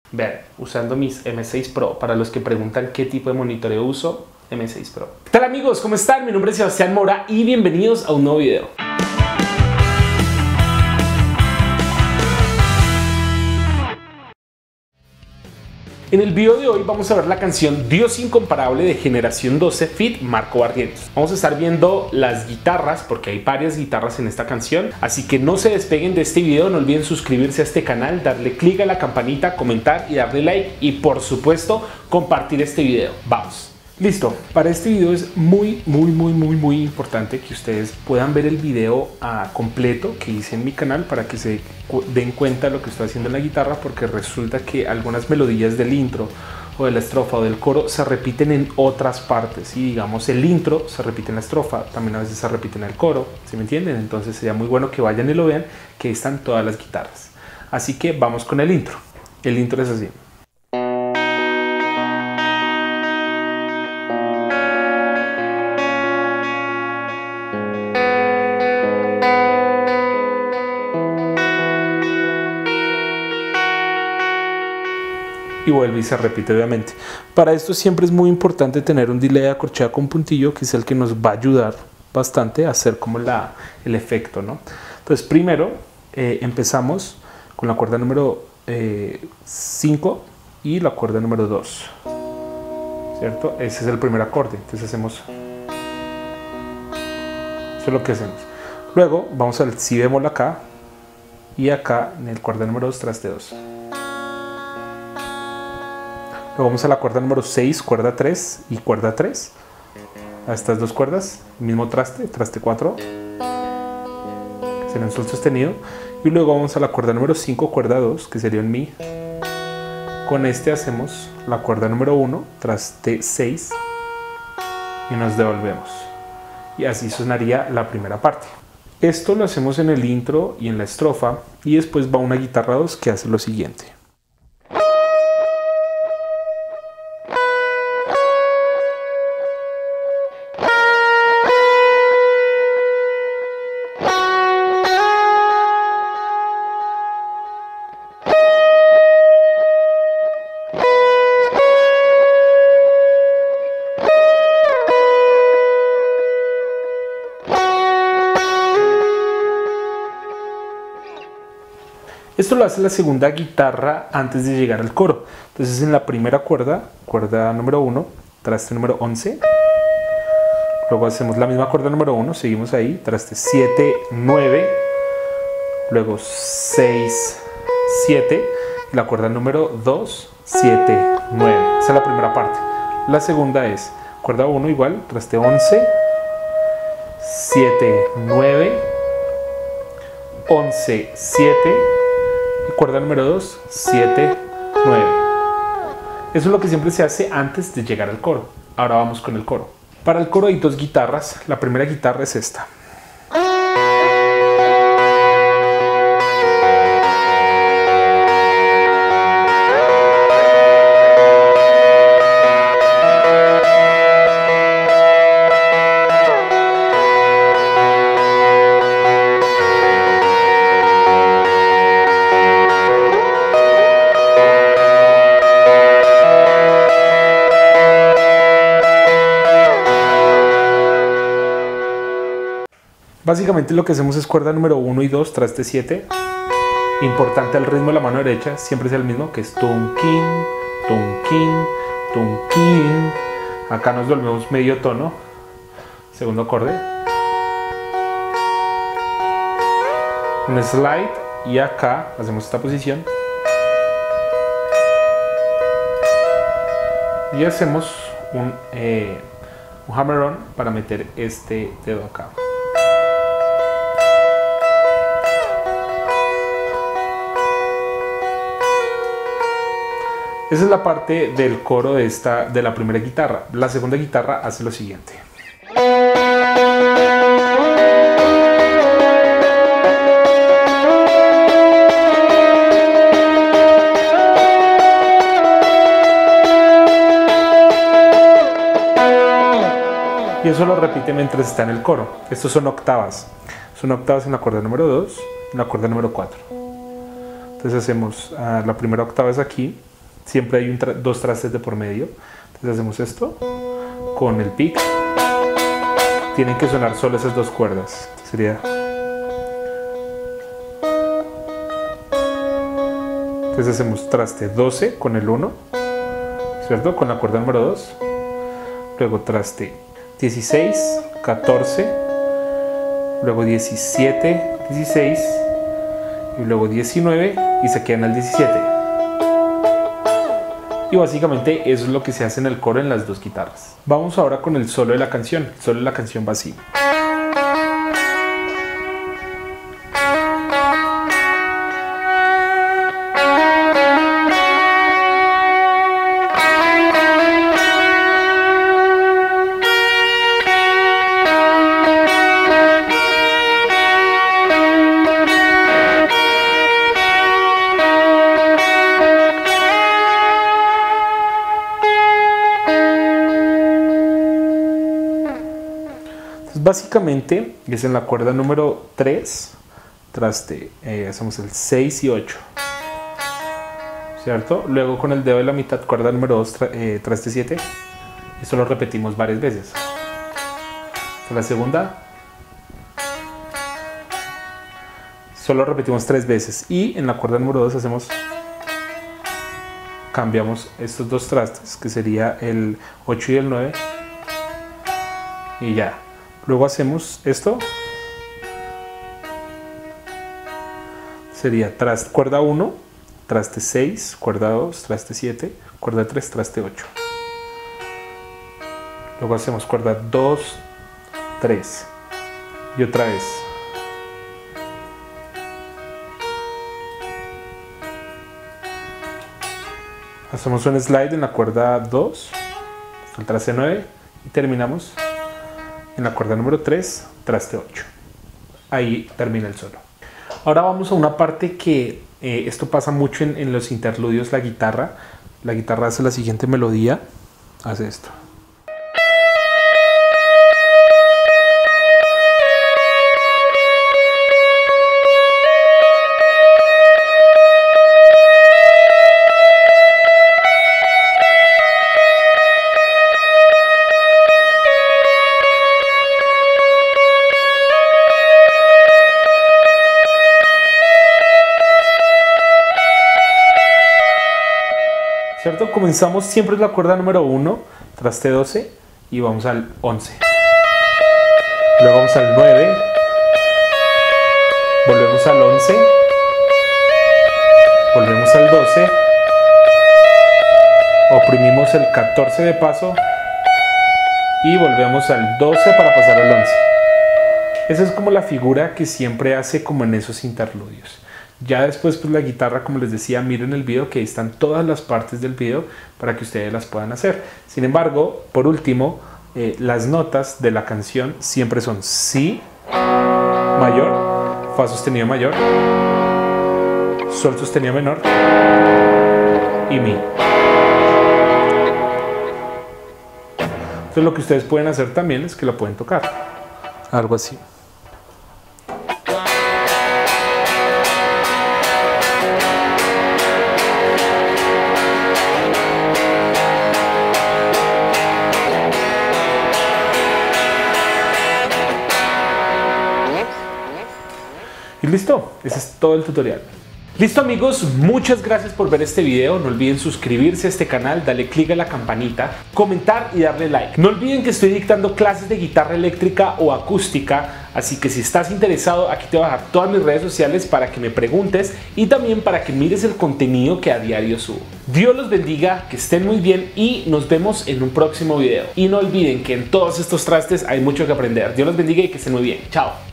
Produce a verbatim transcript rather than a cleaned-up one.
Vean, usando mis eme seis Pro, para los que preguntan qué tipo de monitoreo uso, eme seis Pro. ¿Qué tal amigos? ¿Cómo están? Mi nombre es Sebastián Mora y bienvenidos a un nuevo video. En el video de hoy vamos a ver la canción Dios Incomparable de Generación doce feat. Marco Barrientos. Vamos a estar viendo las guitarras porque hay varias guitarras en esta canción, así que no se despeguen de este video, no olviden suscribirse a este canal, darle click a la campanita, comentar y darle like y por supuesto compartir este video. Vamos. Listo, para este video es muy muy muy muy muy importante que ustedes puedan ver el video uh, completo que hice en mi canal para que se den cuenta de lo que estoy haciendo en la guitarra, porque resulta que algunas melodías del intro o de la estrofa o del coro se repiten en otras partes, y digamos el intro se repite en la estrofa, también a veces se repite en el coro, ¿sí me entienden? Entonces sería muy bueno que vayan y lo vean, que ahí están todas las guitarras. Así que vamos con el intro. El intro es así. Y vuelve y se repite obviamente. Para esto siempre es muy importante tener un delay acorcheado con puntillo, que es el que nos va a ayudar bastante a hacer como la, el efecto, ¿no? Entonces primero eh, empezamos con la cuerda número cinco eh, y la cuerda número dos, ¿cierto? Ese es el primer acorde, entonces hacemos, eso es lo que hacemos. Luego vamos al si bemol acá y acá en el cuerda número dos, traste dos. Luego vamos a la cuerda número seis, cuerda tres y cuerda tres. A estas dos cuerdas, mismo traste, traste cuatro. Sería un sol sostenido. Y luego vamos a la cuerda número cinco, cuerda dos, que sería un mi. Con este hacemos la cuerda número uno, traste seis. Y nos devolvemos. Y así sonaría la primera parte. Esto lo hacemos en el intro y en la estrofa. Y después va una guitarra dos que hace lo siguiente. Esto lo hace la segunda guitarra antes de llegar al coro. Entonces en la primera cuerda, cuerda número uno, traste número once. Luego hacemos la misma cuerda número uno, seguimos ahí, traste siete, nueve. Luego seis, siete. Y la cuerda número dos, siete, nueve. Esa es la primera parte. La segunda es cuerda uno igual, traste once, siete, nueve, once, siete. Cuerda número dos, siete, nueve. Eso es lo que siempre se hace antes de llegar al coro. Ahora vamos con el coro. Para el coro hay dos guitarras. La primera guitarra es esta. Básicamente lo que hacemos es cuerda número uno y dos, traste siete. Importante el ritmo de la mano derecha, siempre es el mismo, que es tunkin, tunkin, tunkin. Acá nos volvemos medio tono, segundo acorde. Un slide y acá hacemos esta posición. Y hacemos un, eh, un hammer-on para meter este dedo acá. Esa es la parte del coro de, esta, de la primera guitarra. La segunda guitarra hace lo siguiente. Y eso lo repite mientras está en el coro. Estos son octavas. Son octavas en la cuerda número dos, en la cuerda número cuatro. Entonces hacemos uh, la primera octava es aquí, siempre hay un tra dos trastes de por medio. Entonces hacemos esto con el pick. Tienen que sonar solo esas dos cuerdas. Sería... Entonces hacemos traste doce con el uno, ¿cierto? Con la cuerda número dos. Luego traste dieciséis, catorce, luego diecisiete, dieciséis y luego diecinueve y se quedan al diecisiete. Y básicamente eso es lo que se hace en el coro en las dos guitarras. Vamos ahora con el solo de la canción. El solo de la canción va así. Básicamente es en la cuerda número tres, traste, eh, hacemos el seis y ocho, ¿cierto? Luego con el dedo de la mitad, cuerda número dos, tra eh, traste siete. Esto lo repetimos varias veces. La segunda, solo repetimos tres veces. Y en la cuerda número dos hacemos, cambiamos estos dos trastes, que sería el ocho y el nueve. Y ya. Luego hacemos esto. Sería traste, cuerda uno, traste seis, cuerda dos, traste siete, cuerda tres, traste ocho. Luego hacemos cuerda dos, tres. Y otra vez. Hacemos un slide en la cuerda dos, hasta el traste nueve y terminamos en la cuerda número tres, traste ocho. Ahí termina el solo. Ahora vamos a una parte que eh, esto pasa mucho en, en los interludios. La guitarra, la guitarra hace la siguiente melodía, hace esto. ¿Cierto? Comenzamos siempre en la cuerda número uno, traste doce y vamos al once. Luego vamos al nueve, volvemos al once, volvemos al doce, oprimimos el catorce de paso y volvemos al doce para pasar al once. Esa es como la figura que siempre hace como en esos interludios. Ya después pues la guitarra, como les decía, miren el video que ahí están todas las partes del video para que ustedes las puedan hacer. Sin embargo, por último, eh, las notas de la canción siempre son si mayor, fa sostenido mayor, sol sostenido menor y mi. Entonces lo que ustedes pueden hacer también es que lo pueden tocar. Algo así. Y listo, ese es todo el tutorial. Listo amigos, muchas gracias por ver este video. No olviden suscribirse a este canal, darle click a la campanita, comentar y darle like. No olviden que estoy dictando clases de guitarra eléctrica o acústica, así que si estás interesado, aquí te voy a dejar todas mis redes sociales para que me preguntes y también para que mires el contenido que a diario subo. Dios los bendiga, que estén muy bien y nos vemos en un próximo video. Y no olviden que en todos estos trastes hay mucho que aprender. Dios los bendiga y que estén muy bien. Chao.